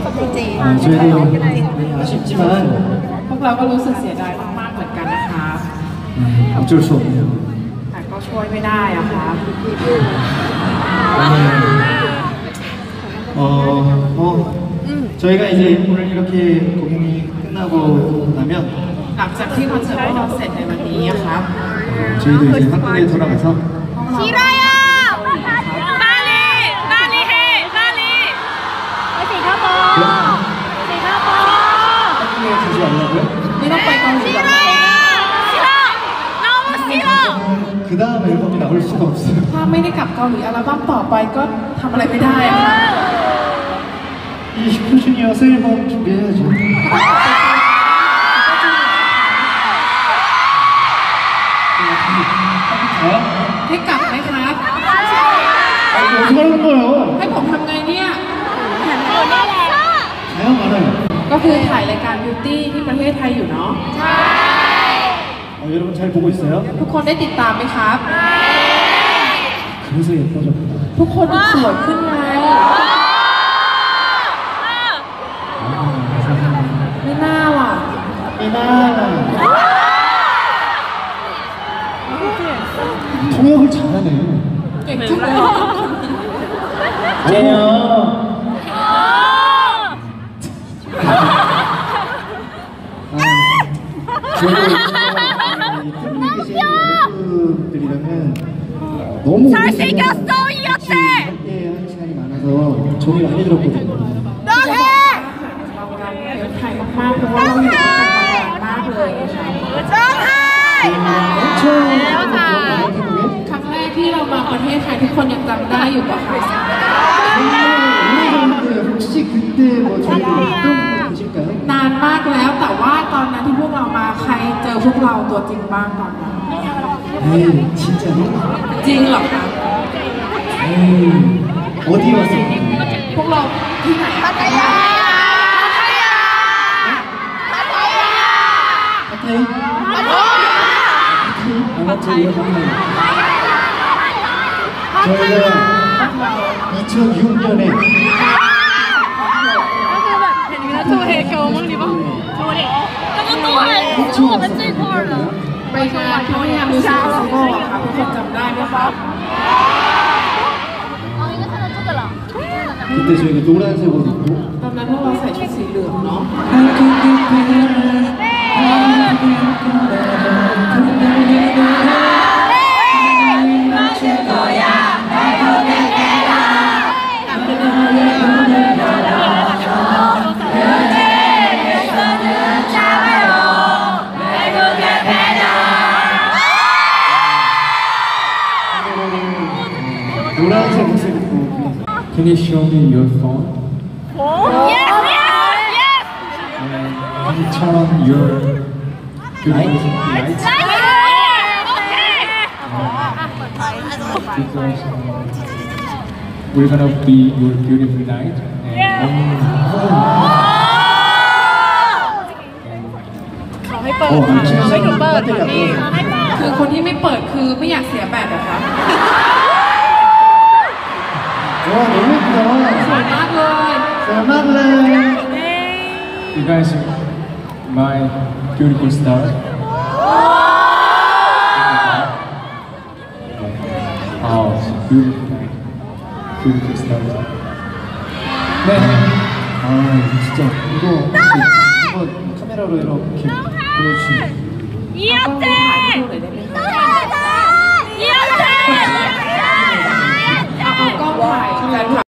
저희도 아쉽지만 พวกเราก็รู้สึกเสียดายมากๆเหมือนกันนะคะ 어쩔 수 없네요. แต่ก็ช่วยไม่ได้อะค่ะ 저희가 이제 오늘 이렇게 공연이 끝나고 나면 หลังจากที่คอนเสิร์ตของเราเสร็จในวันนี้อะครับ 저희도 이제 한국에 돌아가서 싫어요! 빨리! 빨리 해! 빨리! 싱가포르! 싱가포르! 한국에 다시 가려고요? นี่ต้องไปเกาหลีเหรอ 싫어! 너무 싫어! 그 다음 앨범이 나올 수가 없어요. ถ้าไม่ได้กลับเกาหลีอัลบั้มต่อไปก็ทำอะไรไม่ได้อะค่ะ 이 슈퍼주니어 새 앨범 준비해야죠. 가요? ให้กลับไหมครับ 어떻게 하는 거예요? ให้ผมทำไงเนี่ย 가요 말아요. ก็คือถ่ายรายการ Beauty ที่ประเทศไทยอยู่เนาะ 여러분 잘 보고 있어요? ทุกคนได้ติดตามไหมครับ 그래서 예뻐졌구나. ทุกคนสวยขึ้นไงไม่น่าว่ะ 이나나 통역을 잘하네. เก่งจังเลย 쟤요. 저희 팬분들이랑은 너무 잘생겼어 이 여태! 함께하는 시간이 많아서 정이 많이 들었거든요. น้องเฮเราการเดินไทยมากๆเพราะว่าเราอยู่ด้วยกันมานานมากเลยค่ะน้องเฮ 엄청 태국에 ครั้งแรกที่เรามาประเทศไทยทุกคนยังจำได้อยู่ปะคะ 오래전인데 혹시 그때 뭐 저희가 어떤 분 계실까요? นานมากแล้วแต่ว่าตอนนั้นที่พวกเรามาใครเจอพวกเราตัวจริงบ้างตอนนั้น 에이 진짜로? จริงเหรอคะ 에이 어디 왔어요? พวกเราที่ไหนอะ 파타이? 아마추어요? 저희가 2006년에 ทูเฮโกมั้งดิป่ะทูเฮแล้วก็ตัวอะไรตัวมัน最酷了ไปงานเขาพยายามดูซิเฟสติวัลอะค่ะทุกคนจำได้ไหมคะ 그때 저희가 노란색 옷 입고 ตอนนั้นพวกเราใส่ชุดสีเหลืองเนาะ 노란색 옷을 입고 Can you show me your phone? Yes yes yes Can you turn on your light? Because we're gonna be your beautiful night and เขาให้เปิดเขาให้หนูเปิดนี่คือคนที่ไม่เปิดคือไม่อยากเสียแบตเหรอคะ 와 너무 สวย 예쁘다 มากเลย 잘맞네 You guys are my beautiful stars Oh, beautiful night Beautiful stars 네 아 진짜 이거 한번 카메라로 이렇게 보여주시면 เยี่ยมต้องเจ๊ถ่ายรูปหน่อยได้ไหมคะ